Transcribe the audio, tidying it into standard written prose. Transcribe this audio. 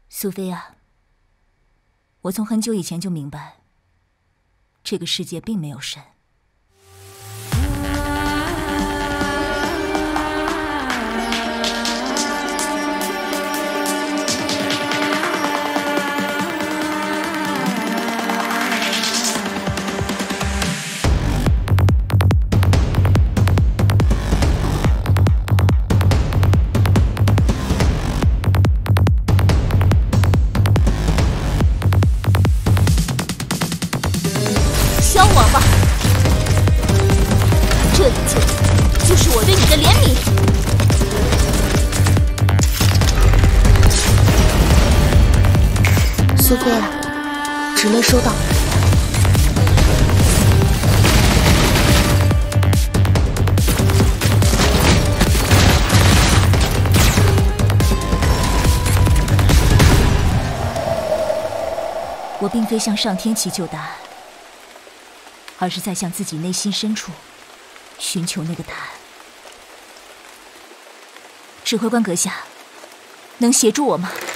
苏菲啊，我从很久以前就明白，这个世界并没有神。消亡吧！这一切就是我对你的怜悯。 苏菲亚，指令收到。 我并非向上天祈求答案，而是在向自己内心深处寻求那个答案。指挥官阁下，能协助我吗？